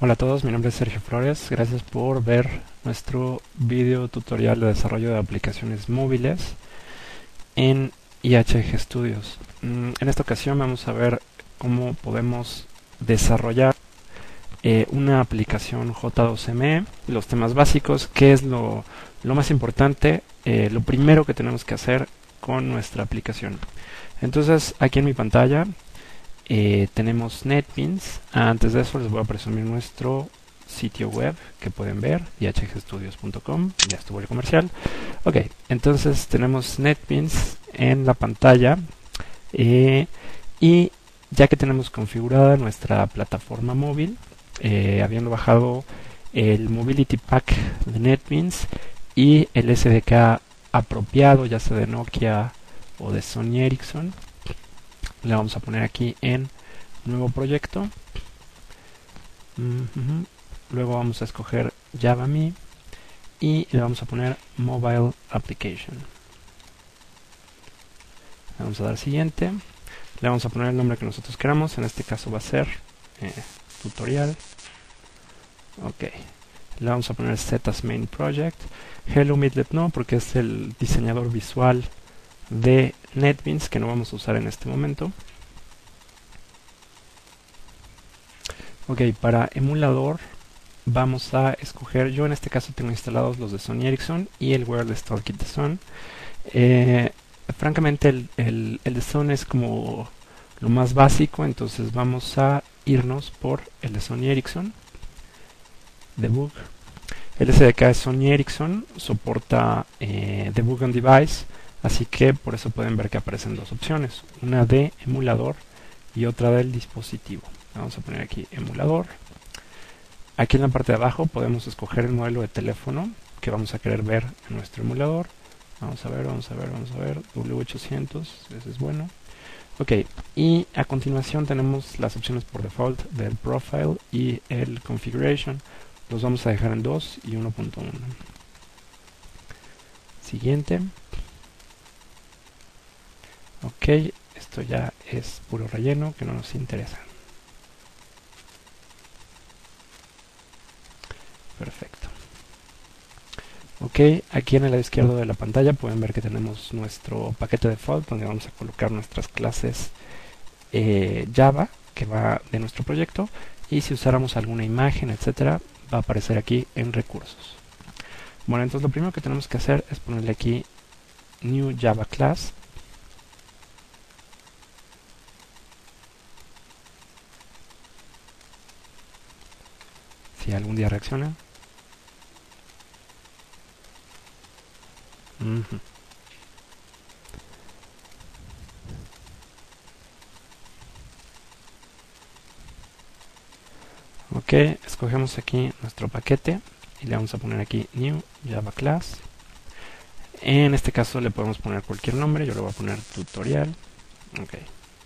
Hola a todos, mi nombre es Sergio Flores. Gracias por ver nuestro video tutorial de desarrollo de aplicaciones móviles en IHG Studios. En esta ocasión vamos a ver cómo podemos desarrollar una aplicación J2ME, los temas básicos, qué es lo más importante, lo primero que tenemos que hacer con nuestra aplicación. Entonces, aquí en mi pantalla tenemos NetBeans. Antes de eso les voy a presumir nuestro sitio web que pueden ver, ihgstudios.com. Ya estuvo el comercial. Ok, entonces tenemos NetBeans en la pantalla y ya que tenemos configurada nuestra plataforma móvil, habiendo bajado el Mobility Pack de NetBeans y el SDK apropiado, ya sea de Nokia o de Sony Ericsson, le vamos a poner aquí en nuevo proyecto. Luego vamos a escoger JavaMe y le vamos a poner Mobile Application. Le vamos a dar siguiente. Le vamos a poner el nombre que nosotros queramos. En este caso va a ser tutorial. Ok. Le vamos a poner Set as Main Project. Hello Midlet no, porque es el diseñador visual de NetBeans que no vamos a usar en este momento. Ok, para emulador vamos a escoger, yo en este caso tengo instalados los de Sony Ericsson y el Wireless Toolkit de Sony. Francamente el de Sony es como lo más básico, entonces vamos a irnos por el de Sony Ericsson. Debug. El SDK de Sony Ericsson soporta Debug on Device, así que por eso pueden ver que aparecen dos opciones, una de emulador y otra del dispositivo. Vamos a poner aquí emulador. Aquí en la parte de abajo podemos escoger el modelo de teléfono que vamos a querer ver en nuestro emulador. Vamos a ver, W800, ese es bueno. Ok, y a continuación tenemos las opciones por default del profile y el configuration. Los vamos a dejar en 2 y 1.1. Siguiente. Ok, esto ya es puro relleno que no nos interesa. Perfecto. Ok, aquí en el lado izquierdo de la pantalla pueden ver que tenemos nuestro paquete default donde vamos a colocar nuestras clases Java que va de nuestro proyecto, y si usáramos alguna imagen, etcétera, va a aparecer aquí en recursos. Bueno, entonces lo primero que tenemos que hacer es ponerle aquí New Java Class. Si algún día reacciona. Ok, escogemos aquí nuestro paquete y le vamos a poner aquí New Java Class. En este caso le podemos poner cualquier nombre, yo le voy a poner tutorial. Ok,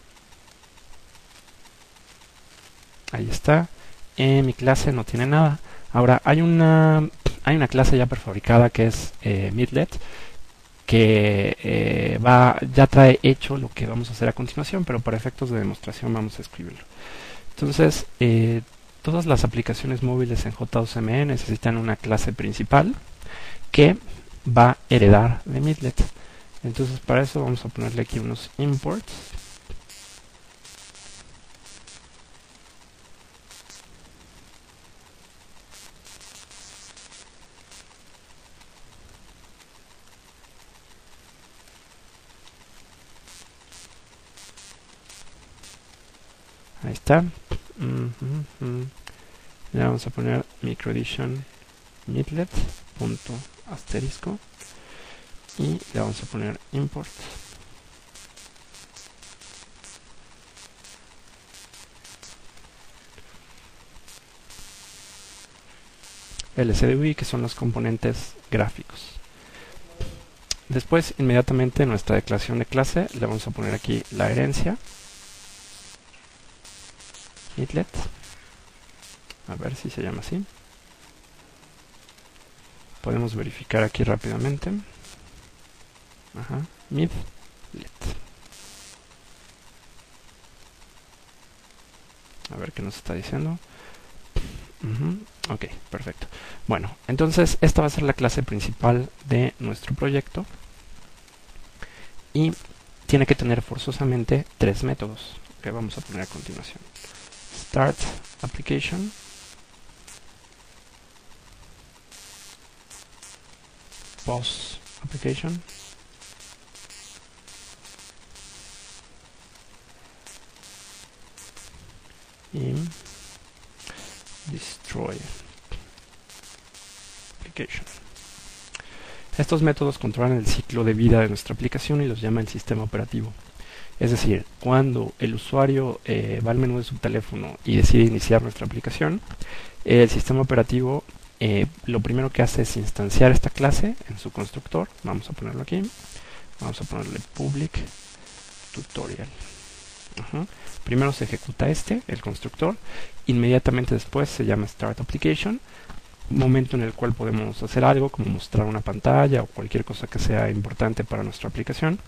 ahí está. Mi clase no tiene nada. Ahora hay una clase ya prefabricada que es Midlet, que ya trae hecho lo que vamos a hacer a continuación, pero para efectos de demostración vamos a escribirlo. Entonces, todas las aplicaciones móviles en J2ME necesitan una clase principal que va a heredar de Midlet. Entonces, para eso vamos a ponerle aquí unos imports. Ahí está. Le vamos a poner microedition midlet punto asterisco y le vamos a poner import. LCDUI, que son los componentes gráficos. Después, inmediatamente en nuestra declaración de clase, le vamos a poner aquí la herencia. Midlet. A ver si se llama así. Podemos verificar aquí rápidamente. Ajá, Midlet. A ver qué nos está diciendo. Ok, perfecto. Bueno, entonces esta va a ser la clase principal de nuestro proyecto y tiene que tener forzosamente tres métodos que vamos a poner a continuación. Start application, pause application y destroy application. Estos métodos controlan el ciclo de vida de nuestra aplicación y los llama el sistema operativo. Es decir, cuando el usuario va al menú de su teléfono y decide iniciar nuestra aplicación, el sistema operativo lo primero que hace es instanciar esta clase en su constructor. Vamos a ponerlo aquí. Vamos a ponerle public tutorial. Primero se ejecuta el constructor. Inmediatamente después se llama start application. Momento en el cual podemos hacer algo como mostrar una pantalla o cualquier cosa que sea importante para nuestra aplicación.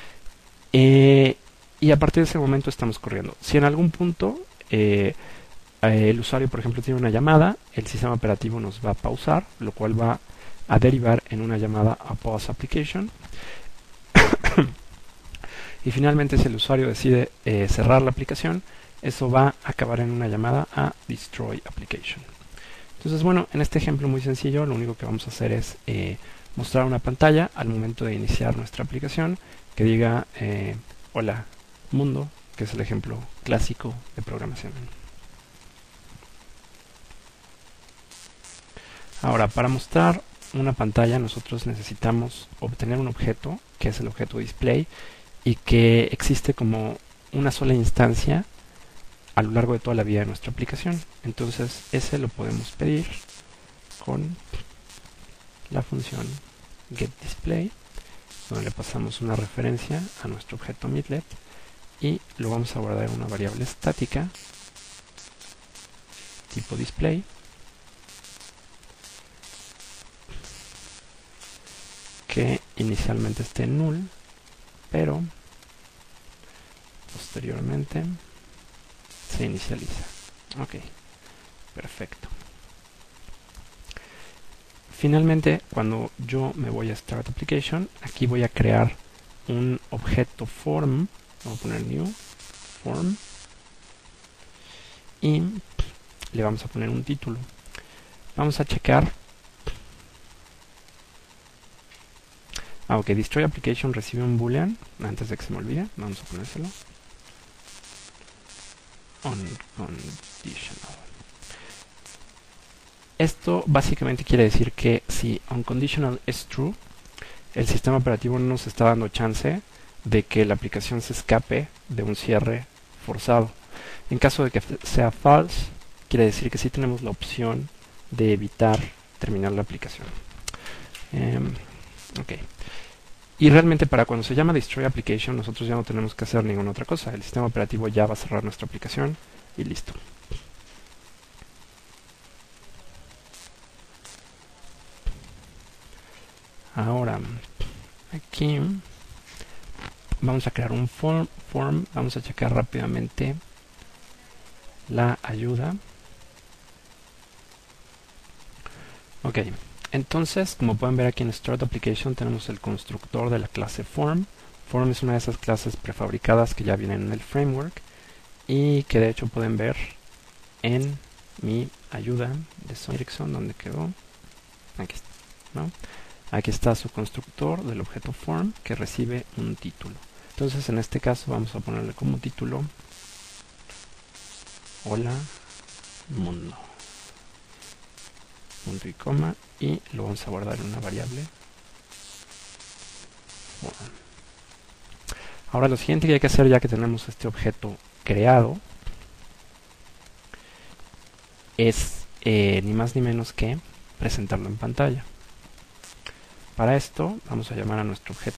Y a partir de ese momento estamos corriendo. Si en algún punto el usuario, por ejemplo, tiene una llamada, el sistema operativo nos va a pausar, lo cual va a derivar en una llamada a pause application. Y finalmente, si el usuario decide cerrar la aplicación, eso va a acabar en una llamada a destroy application. Entonces, bueno, en este ejemplo muy sencillo, lo único que vamos a hacer es mostrar una pantalla al momento de iniciar nuestra aplicación que diga hola mundo, que es el ejemplo clásico de programación. Ahora, para mostrar una pantalla nosotros necesitamos obtener un objeto, que es el objeto display, y que existe como una sola instancia a lo largo de toda la vida de nuestra aplicación. Entonces ese lo podemos pedir con la función getDisplay, donde le pasamos una referencia a nuestro objeto Midlet y lo vamos a guardar en una variable estática tipo display, que inicialmente esté null, pero posteriormente se inicializa. Ok, perfecto. Finalmente, cuando yo me voy a Start Application, aquí voy a crear un objeto form. Vamos a poner new form y le vamos a poner un título. Vamos a checar. Ok, destroy application recibe un boolean. Antes de que se me olvide, vamos a ponérselo. Unconditional. Esto básicamente quiere decir que si unconditional es true, el sistema operativo no nos está dando chance de que la aplicación se escape de un cierre forzado. En caso de que sea false, quiere decir que sí tenemos la opción de evitar terminar la aplicación. Ok. Y realmente para cuando se llama destroy application nosotros ya no tenemos que hacer ninguna otra cosa. El sistema operativo ya va a cerrar nuestra aplicación y listo. Ahora, aquí vamos a crear un form. Vamos a checar rápidamente la ayuda. Ok, entonces, como pueden ver aquí en Start Application tenemos el constructor de la clase Form. Form es una de esas clases prefabricadas que ya vienen en el framework y que de hecho pueden ver en mi ayuda de Sony Ericsson, donde quedó. Aquí está, ¿no? Aquí está su constructor del objeto Form que recibe un título. Entonces, en este caso vamos a ponerle como título hola mundo. Punto y coma, y lo vamos a guardar en una variable form. Ahora lo siguiente que hay que hacer, ya que tenemos este objeto creado, es ni más ni menos que presentarlo en pantalla. Para esto vamos a llamar a nuestro objeto